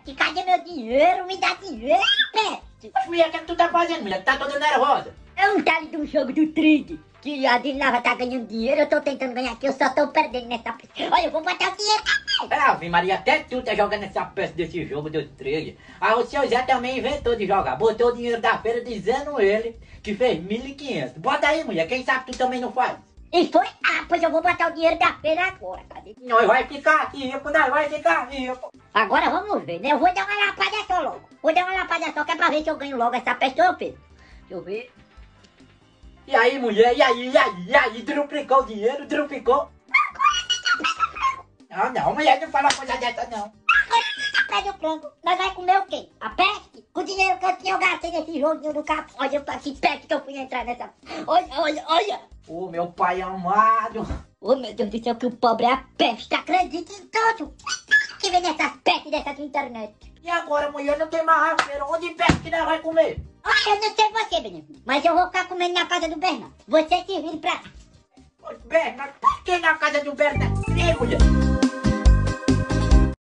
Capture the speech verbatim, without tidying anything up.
peste, cadê meu dinheiro? Me dá dinheiro, peste. Mas mulher, o que, é que tu tá fazendo, mulher? Tu tá toda nervosa. É um tal de um jogo do Trig, que a Dinava tá ganhando dinheiro, eu tô tentando ganhar aqui, eu só tô perdendo nessa peste. Olha, eu vou botar o dinheiro também. Ave Maria, até tu tá jogando essa peça desse jogo do Trig. Ah, o seu Zé também inventou de jogar. Botou o dinheiro da feira dizendo ele que fez mil e quinhentos. Bota aí, mulher, quem sabe tu também não faz. E foi? Ah, pois eu vou botar o dinheiro da feira agora, cadê? Nós vai ficar rico, nós vai ficar rico. Agora vamos ver, né? Eu vou dar uma lapada só logo. Vou dar uma lapada só que é pra ver se eu ganho logo essa peste, ô Pedro. Deixa eu ver. E aí, mulher, e aí, e aí, e aí, truplicou o dinheiro, truplicou? Ah, não, mulher, não fala coisa dessa, não. Pede o frango, nós vai comer o quê? A peste? Com o dinheiro que eu tinha, eu gastei nesse joguinho do carro. Olha, que peste que eu fui entrar nessa... Olha, olha, olha. Ô, meu pai amado. Ô, meu Deus do céu, que o pobre é a peste. Acredita em tudo. Que vem nessas pestes dessas internet. E agora, mulher, não tem mais feira. Onde peste que nós vai comer? Olha, eu não sei você, menino, mas eu vou ficar comendo na casa do Bernardo. Você se vire pra cá. Bernardo, por que na casa do Bernardo? Ei, mulher.